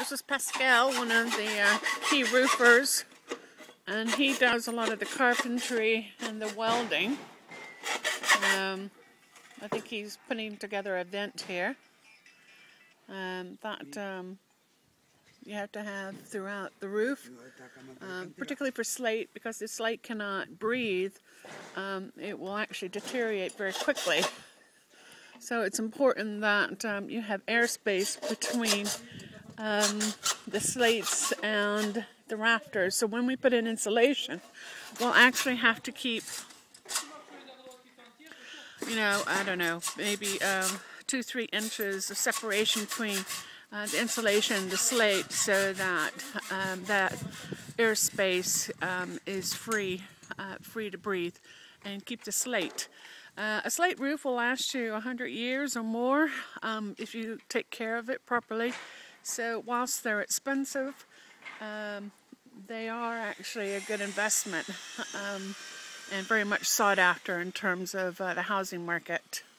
This is Pascal, one of the key roofers, and he does a lot of the carpentry and the welding. I think he's putting together a vent here that you have to have throughout the roof, particularly for slate, because the slate cannot breathe. It will actually deteriorate very quickly. So it's important that you have airspace between the slates and the rafters. So when we put in insulation, we'll actually have to keep, I don't know, maybe 2-3 inches of separation between the insulation and the slate, so that that airspace is free to breathe and keep the slate. A slate roof will last you 100 years or more if you take care of it properly. So whilst they're expensive, they are actually a good investment and very much sought after in terms of the housing market.